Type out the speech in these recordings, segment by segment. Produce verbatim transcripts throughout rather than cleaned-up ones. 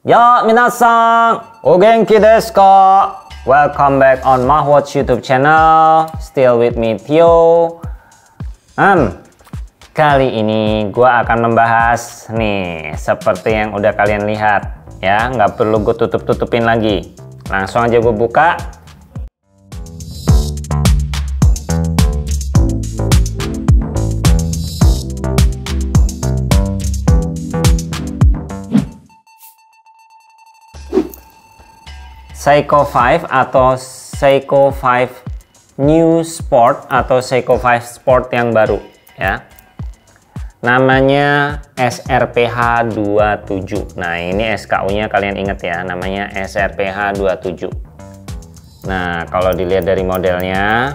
Ya, minasan, o genki desu ka? Welcome back on Mahwatch YouTube channel. Still with me, Tio. Hmm, kali ini gua akan membahas nih, seperti yang udah kalian lihat ya, nggak perlu gue tutup-tutupin lagi. Langsung aja gue buka. Seiko lima atau Seiko lima New Sport atau Seiko lima Sport yang baru ya. Namanya S R P H dua puluh tujuh. Nah, ini S K U-nya kalian ingat ya, namanya S R P H dua puluh tujuh. Nah, kalau dilihat dari modelnya,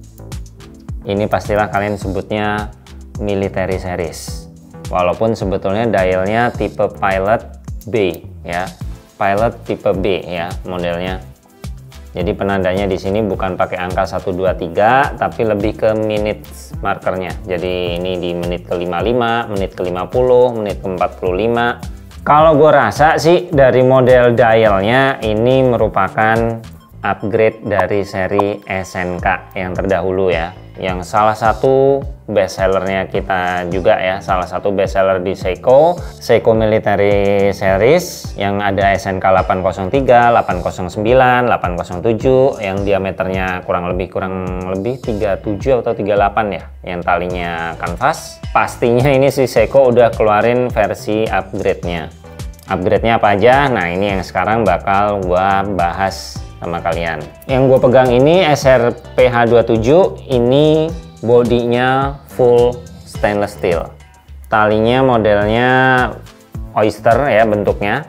ini pastilah kalian sebutnya military series. Walaupun sebetulnya dialnya tipe Pilot B ya. Pilot tipe B ya modelnya. Jadi penandanya di sini bukan pakai angka satu dua tiga tapi lebih ke minute markernya. Jadi ini di menit ke lima puluh lima, menit ke lima puluh, menit ke empat puluh lima. Kalau gue rasa sih dari model dialnya ini merupakan upgrade dari seri S N K yang terdahulu ya. Yang salah satu best sellernya kita juga ya, salah satu best seller di Seiko, Seiko Military Series yang ada S N K delapan nol tiga, delapan nol sembilan, delapan nol tujuh yang diameternya kurang lebih kurang lebih tiga puluh tujuh atau tiga puluh delapan ya, yang talinya kanvas. Pastinya ini si Seiko udah keluarin versi upgrade-nya. Upgrade-nya apa aja? Nah, ini yang sekarang bakal gua bahas sama kalian. Yang gue pegang ini S R P H dua puluh tujuh, ini bodinya full stainless steel. Talinya modelnya oyster ya bentuknya.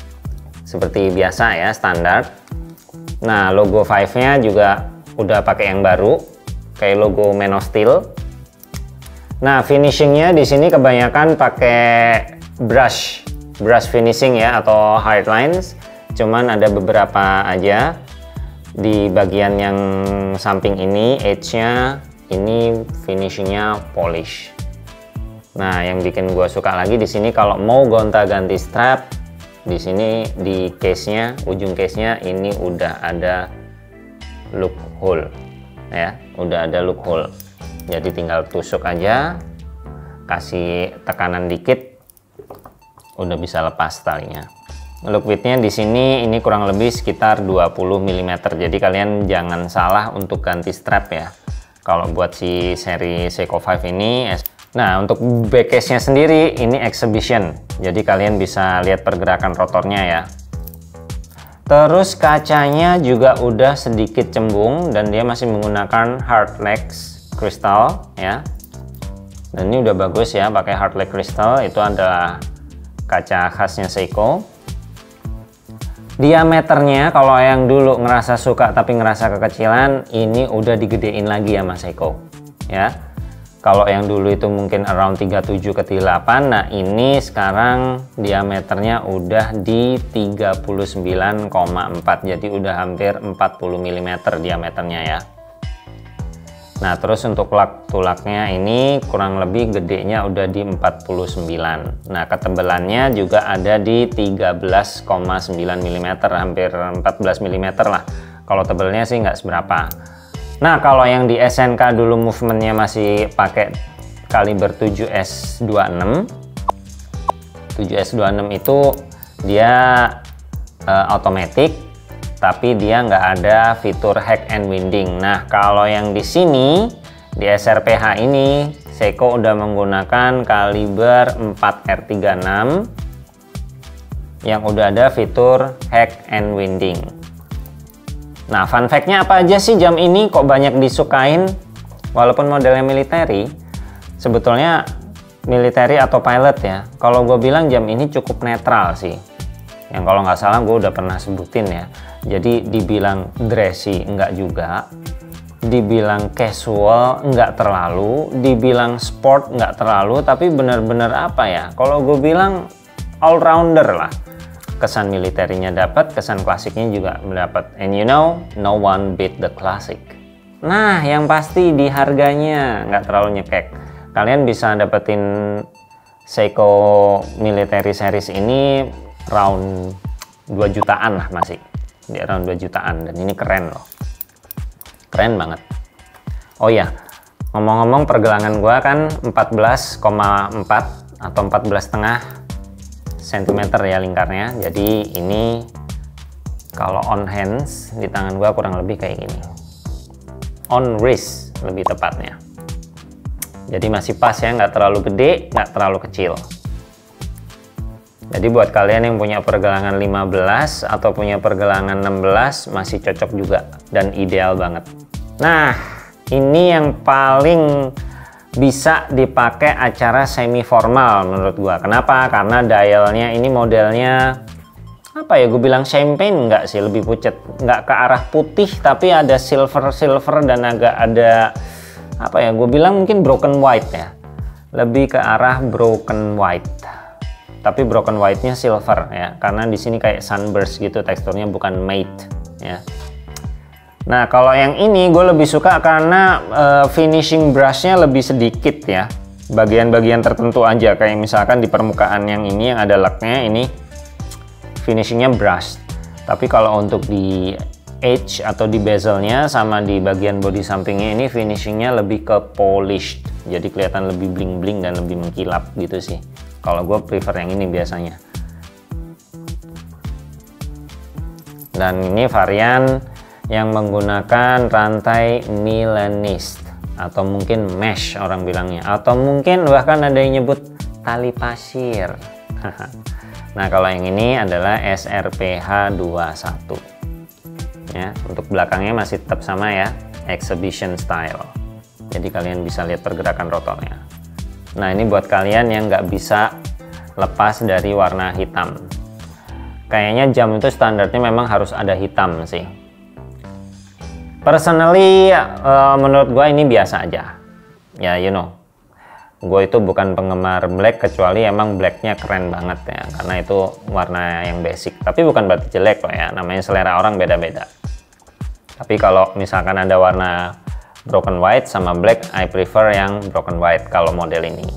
Seperti biasa ya, standar. Nah, logo lima-nya juga udah pakai yang baru, kayak logo Man of Steel. Nah, finishingnya di sini kebanyakan pakai brush, brush finishing ya atau hard lines. Cuman ada beberapa aja di bagian yang samping ini, edge-nya ini finishingnya polish. Nah, yang bikin gue suka lagi di sini kalau mau gonta-ganti strap, di sini di case-nya, ujung case-nya ini udah ada loophole ya, udah ada loophole. Jadi tinggal tusuk aja, kasih tekanan dikit, udah bisa lepas talinya. Look width-nya di sini ini kurang lebih sekitar dua puluh milimeter. Jadi kalian jangan salah untuk ganti strap ya. Kalau buat si seri Seiko lima ini. Nah, untuk back case-nya sendiri ini exhibition. Jadi kalian bisa lihat pergerakan rotornya ya. Terus kacanya juga udah sedikit cembung dan dia masih menggunakan Hardlex crystal ya. Dan ini udah bagus ya, pakai Hardlex crystal. Itu ada kaca khasnya Seiko. Diameternya kalau yang dulu ngerasa suka tapi ngerasa kekecilan, ini udah digedein lagi ya Mas Seiko ya. Kalau yang dulu itu mungkin around tiga puluh tujuh ke tiga puluh delapan, nah ini sekarang diameternya udah di tiga puluh sembilan koma empat, jadi udah hampir empat puluh milimeter diameternya ya. Nah, terus untuk tulak-tulaknya ini kurang lebih gedenya udah di empat puluh sembilan. Nah, ketebalannya juga ada di tiga belas koma sembilan milimeter, hampir empat belas milimeter lah. Kalau tebelnya sih nggak seberapa. Nah, kalau yang di S N K dulu movementnya masih pakai kaliber tujuh S dua puluh enam. tujuh S dua puluh enam itu dia uh, automatic, tapi dia nggak ada fitur hack and winding. Nah, kalau yang di sini di S R P H ini Seiko udah menggunakan kaliber empat R tiga puluh enam yang udah ada fitur hack and winding. Nah, fun fact-nya apa aja sih jam ini kok banyak disukain? Walaupun modelnya military, sebetulnya military atau pilot ya, kalau gue bilang jam ini cukup netral sih. Yang kalau nggak salah gue udah pernah sebutin ya. Jadi dibilang dressy enggak juga, dibilang casual enggak terlalu, dibilang sport enggak terlalu, tapi bener-bener apa ya, kalau gue bilang all rounder lah. Kesan militernya dapat, kesan klasiknya juga mendapat. And you know, no one beat the classic. Nah, yang pasti di harganya nggak terlalu nyekek. Kalian bisa dapetin Seiko Military Series ini round dua jutaan lah, masih di around dua jutaan, dan ini keren loh, keren banget. Oh ya, ngomong-ngomong pergelangan gua kan empat belas koma empat atau empat belas koma lima sentimeter ya lingkarnya, jadi ini kalau on hands di tangan gua kurang lebih kayak gini, on wrist lebih tepatnya. Jadi masih pas ya, nggak terlalu gede, nggak terlalu kecil. Jadi buat kalian yang punya pergelangan lima belas atau punya pergelangan enam belas masih cocok juga dan ideal banget. Nah, ini yang paling bisa dipakai acara semi formal menurut gua. Kenapa? Karena dialnya ini modelnya apa ya, gue bilang champagne nggak sih, lebih pucat, nggak ke arah putih tapi ada silver silver dan agak ada apa ya, gue bilang mungkin broken white ya, lebih ke arah broken white. Tapi broken white-nya silver ya, karena di sini kayak sunburst gitu teksturnya, bukan matte ya. Nah, kalau yang ini gue lebih suka karena uh, finishing brushnya lebih sedikit ya, bagian-bagian tertentu aja, kayak misalkan di permukaan yang ini yang ada laknya ini finishingnya brush. Tapi kalau untuk di edge atau di bezelnya sama di bagian body sampingnya ini finishingnya lebih ke polished, jadi kelihatan lebih bling-bling dan lebih mengkilap gitu sih. Kalau gue prefer yang ini biasanya. Dan ini varian yang menggunakan rantai Milanist atau mungkin mesh orang bilangnya, atau mungkin bahkan ada yang nyebut tali pasir. Nah, kalau yang ini adalah S R P H dua puluh satu ya. Untuk belakangnya masih tetap sama ya, exhibition style, jadi kalian bisa lihat pergerakan rotornya. Nah, ini buat kalian yang nggak bisa lepas dari warna hitam. Kayaknya jam itu standarnya memang harus ada hitam sih. Personally, uh, menurut gue ini biasa aja. Ya, you know, gue itu bukan penggemar black, kecuali emang blacknya keren banget ya, karena itu warna yang basic. Tapi bukan berarti jelek loh ya, namanya selera orang beda-beda. Tapi kalau misalkan ada warna broken white sama black, I prefer yang broken white kalau model ini.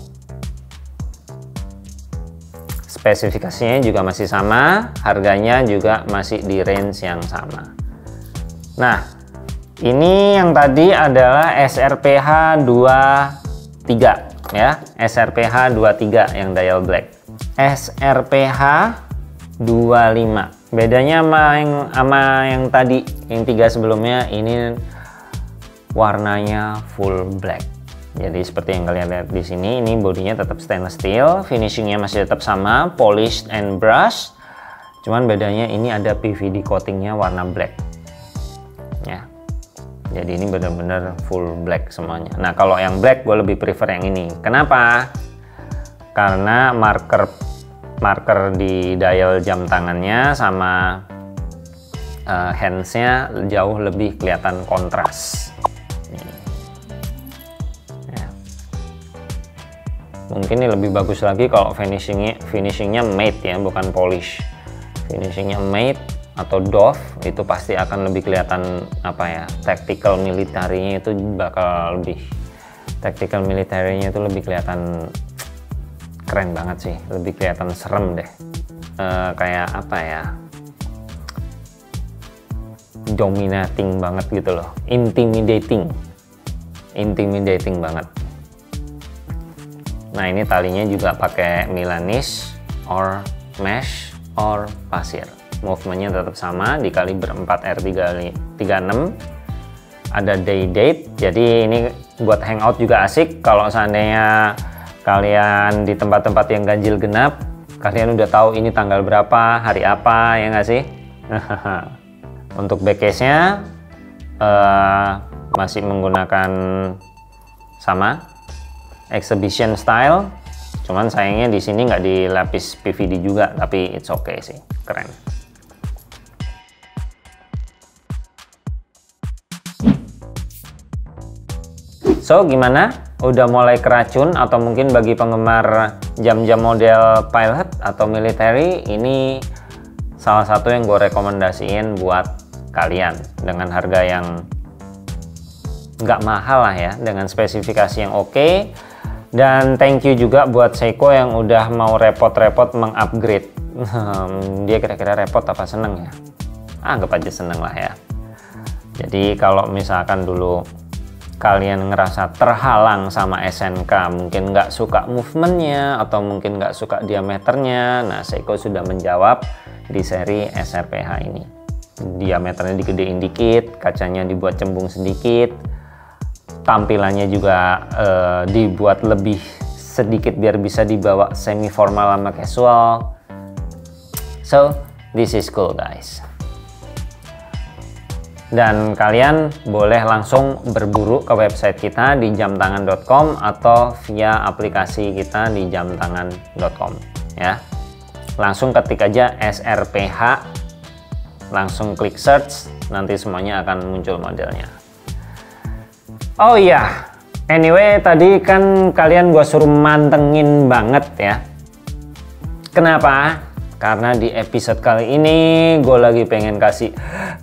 Spesifikasinya juga masih sama, harganya juga masih di range yang sama. Nah, ini yang tadi adalah S R P H dua puluh tiga ya, S R P H dua puluh tiga yang dial black. S R P H dua puluh lima. Bedanya sama yang sama yang tadi, yang tiga sebelumnya, ini warnanya full black. Jadi seperti yang kalian lihat di sini, ini bodinya tetap stainless steel, finishingnya masih tetap sama, polished and brush. Cuman bedanya ini ada P V D coatingnya warna black. Ya. Jadi ini benar-benar full black semuanya. Nah, kalau yang black gue lebih prefer yang ini. Kenapa? Karena marker marker di dial jam tangannya sama uh, handsnya jauh lebih kelihatan kontras. Mungkin ini lebih bagus lagi kalau finishingnya finishingnya matte ya, bukan polish. Finishingnya matte atau doff itu pasti akan lebih kelihatan apa ya, tactical military-nya itu bakal lebih tactical military-nya itu lebih kelihatan keren banget sih, lebih kelihatan serem deh. E, kayak apa ya, dominating banget gitu loh, intimidating intimidating banget. Nah, ini talinya juga pakai Milanist or mesh or pasir. Movementnya tetap sama, dikali berempat R tiga puluh enam. Ada day date, jadi ini buat hangout juga asik. Kalau seandainya kalian di tempat-tempat yang ganjil genap, kalian udah tahu ini tanggal berapa, hari apa, ya nggak sih? Untuk backcase-nya uh, masih menggunakan sama exhibition style, cuman sayangnya di sini nggak dilapis P V D juga, tapi it's okay sih, keren. So, gimana? Udah mulai keracun atau mungkin bagi penggemar jam-jam model pilot atau military, ini salah satu yang gue rekomendasiin buat kalian dengan harga yang nggak mahal lah ya, dengan spesifikasi yang oke. Dan thank you juga buat Seiko yang udah mau repot-repot mengupgrade. Hmm, dia kira-kira repot apa seneng ya? Anggap aja seneng lah ya. Jadi kalau misalkan dulu kalian ngerasa terhalang sama S N K, mungkin nggak suka movementnya atau mungkin nggak suka diameternya, nah Seiko sudah menjawab di seri S R P H ini. Diameternya digedein dikit, kacanya dibuat cembung sedikit, tampilannya juga eh, dibuat lebih sedikit biar bisa dibawa semi formal sama casual. So this is cool guys. Dan kalian boleh langsung berburu ke website kita di jam tangan dot com atau via aplikasi kita di jam tangan dot com ya. Langsung ketik aja S R P H, langsung klik search, nanti semuanya akan muncul modelnya. Oh iya, anyway tadi kan kalian gua suruh mantengin banget ya. Kenapa? Karena di episode kali ini gue lagi pengen kasih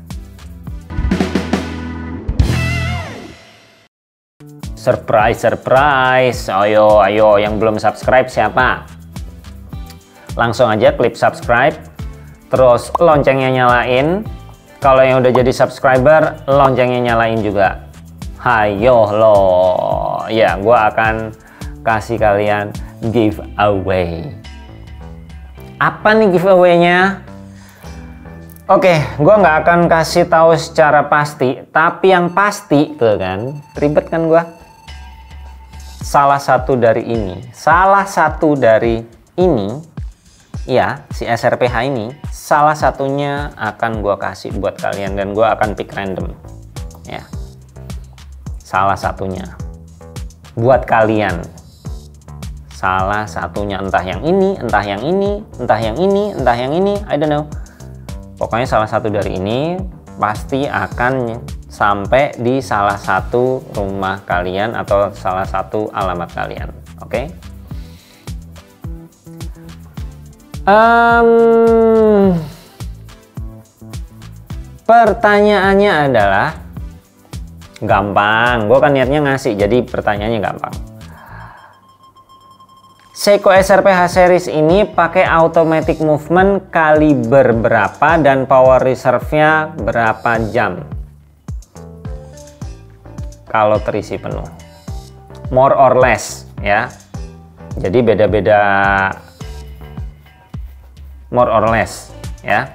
surprise surprise. Ayo ayo yang belum subscribe siapa? Langsung aja klik subscribe, terus loncengnya nyalain. Kalau yang udah jadi subscriber, loncengnya nyalain juga. Hayo lo, ya gue akan kasih kalian giveaway. Apa nih giveaway-nya? Oke, gue nggak akan kasih tahu secara pasti, tapi yang pasti tuh kan, ribet kan gue. Salah satu dari ini, salah satu dari ini, ya si S R P H ini, salah satunya akan gue kasih buat kalian dan gue akan pick random, ya. Salah satunya buat kalian. Salah satunya entah yang ini, entah yang ini, entah yang ini, entah yang ini, I don't know. Pokoknya salah satu dari ini pasti akan sampai di salah satu rumah kalian atau salah satu alamat kalian, oke? Okay? Um, pertanyaannya adalah gampang, gue kan niatnya ngasih, jadi pertanyaannya gampang. Seiko S R P H series ini pakai automatic movement kaliber berapa dan power reserve-nya berapa jam kalau terisi penuh? More or less ya. Jadi beda-beda, more or less ya.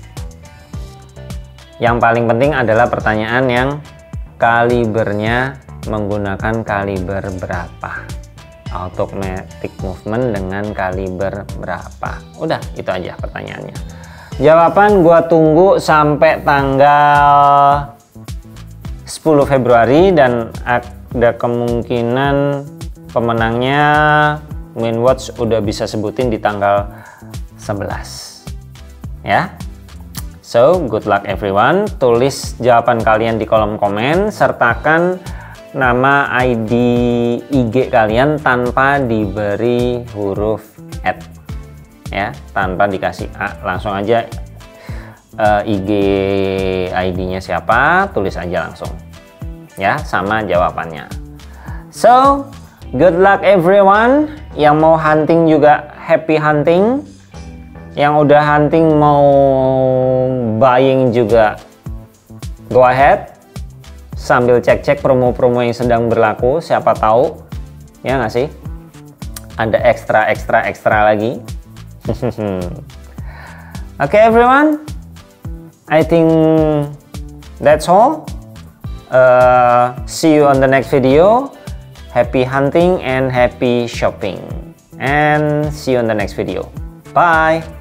Yang paling penting adalah pertanyaan yang kalibernya menggunakan kaliber berapa, automatic movement dengan kaliber berapa. Udah, itu aja pertanyaannya. Jawaban gua tunggu sampai tanggal sepuluh Februari dan ada kemungkinan pemenangnya Winwatch udah bisa sebutin di tanggal sebelas ya. So good luck everyone. Tulis jawaban kalian di kolom komen, sertakan nama I D I G kalian tanpa diberi huruf at ya, tanpa dikasih A, langsung aja uh, I G I D-nya siapa, tulis aja langsung ya, sama jawabannya. So good luck everyone. Yang mau hunting juga happy hunting, yang udah hunting mau buying juga go ahead, sambil cek-cek promo-promo yang sedang berlaku, siapa tahu ya nggak sih ada ekstra ekstra ekstra lagi. Oke okay, everyone, I think that's all. Uh, see you on the next video. Happy hunting and happy shopping, and see you on the next video. Bye.